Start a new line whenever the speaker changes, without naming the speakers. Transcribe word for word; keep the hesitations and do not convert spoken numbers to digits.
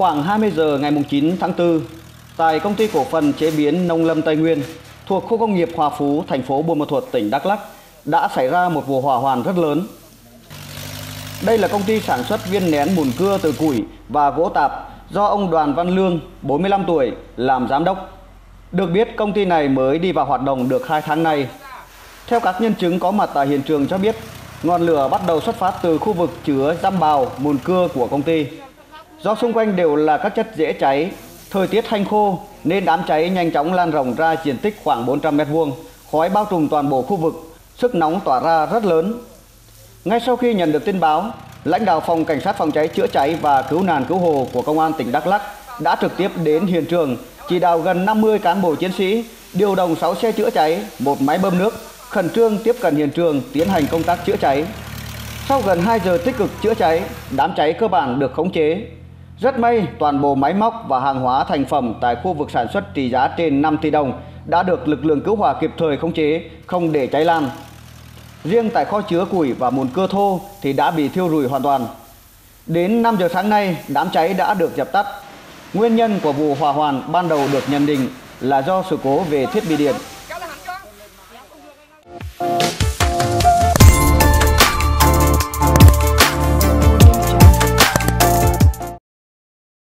Khoảng hai mươi giờ ngày chín tháng tư, tại công ty cổ phần chế biến nông lâm Tây Nguyên thuộc khu công nghiệp Hòa Phú, thành phố Buôn Ma Thuột, tỉnh Đắk Lắk đã xảy ra một vụ hỏa hoạn rất lớn. Đây là công ty sản xuất viên nén mùn cưa từ củi và gỗ tạp do ông Đoàn Văn Lương, bốn mươi lăm tuổi, làm giám đốc. Được biết, công ty này mới đi vào hoạt động được hai tháng nay. Theo các nhân chứng có mặt tại hiện trường cho biết, ngọn lửa bắt đầu xuất phát từ khu vực chứa giam bào mùn cưa của công ty. Do xung quanh đều là các chất dễ cháy, thời tiết hanh khô nên đám cháy nhanh chóng lan rộng ra diện tích khoảng bốn trăm mét vuông, khói bao trùm toàn bộ khu vực, sức nóng tỏa ra rất lớn. Ngay sau khi nhận được tin báo, lãnh đạo phòng cảnh sát phòng cháy chữa cháy và cứu nạn cứu hộ của công an tỉnh Đắk Lắk đã trực tiếp đến hiện trường, chỉ đạo gần năm mươi cán bộ chiến sĩ, điều động sáu xe chữa cháy, một máy bơm nước, khẩn trương tiếp cận hiện trường tiến hành công tác chữa cháy. Sau gần hai giờ tích cực chữa cháy, đám cháy cơ bản được khống chế. Rất may, toàn bộ máy móc và hàng hóa thành phẩm tại khu vực sản xuất trị giá trên năm tỷ đồng đã được lực lượng cứu hỏa kịp thời khống chế, không để cháy lan. Riêng tại kho chứa củi và mùn cưa thô thì đã bị thiêu rụi hoàn toàn. Đến năm giờ sáng nay, đám cháy đã được dập tắt. Nguyên nhân của vụ hỏa hoạn ban đầu được nhận định là do sự cố về thiết bị điện.